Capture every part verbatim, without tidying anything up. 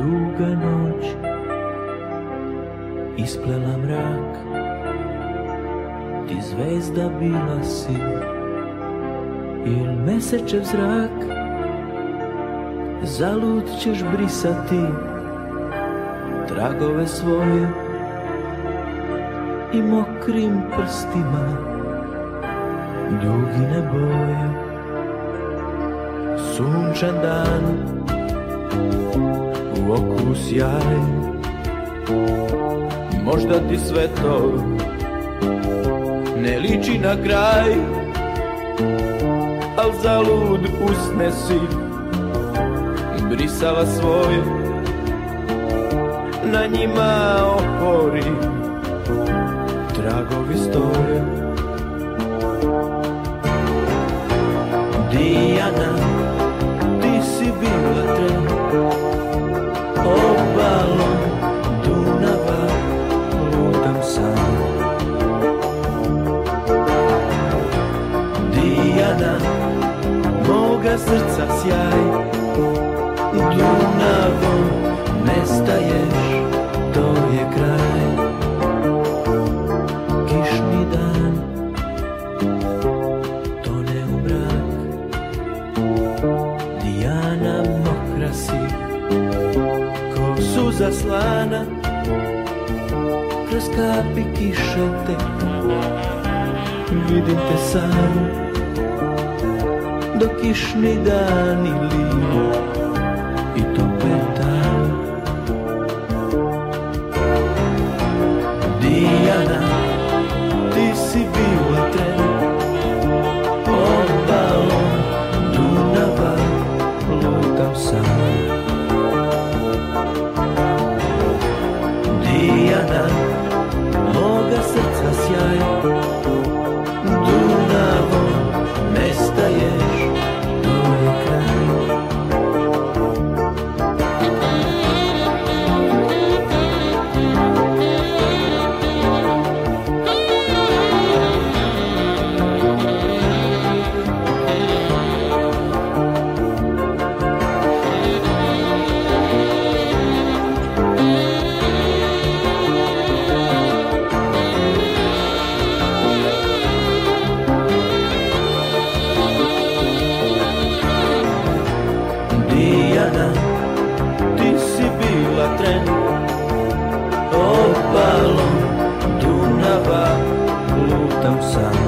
Duga noć isplela mrak, ti zvezda bila si il mesečev zrak. Zalud ćeš brisati tragove svoje i mokrim prstima dugine boje. Sunčan dan u oku sjaj, možda ti sve to ne liči na kraj, al zalud usne si brisala svoje, na njima opori tragovi stoje. Dijana, ti si bila tren, obalom Dunava lutam sam. Dijana, moga srca sjaj, Dunavom nestaješ, to je kraj. Kišni dan tone u mrak, Dijana mokra si ko suza slana, kroz kapi kiše teku vidim te sam. Dok kišni dani liju i topetan. Dijana, ti si bila tren, obalom Dunava lutam sam. Dijana, moga srca sjaj, Dunavom nestaješ, to je kraj. Dijana, ti si bila tren, obalom Dunava lutam sam.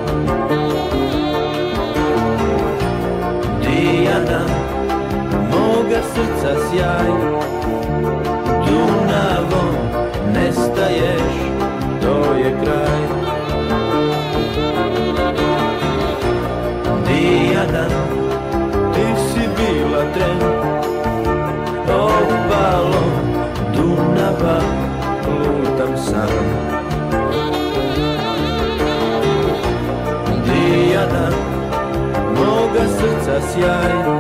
Dijana, moga srca sjaj, Dunavom nestaješ, to je kraj. Dijana, ti si bila tren, obalom Dunava lutam sam. Dijana, moga srca sjaj,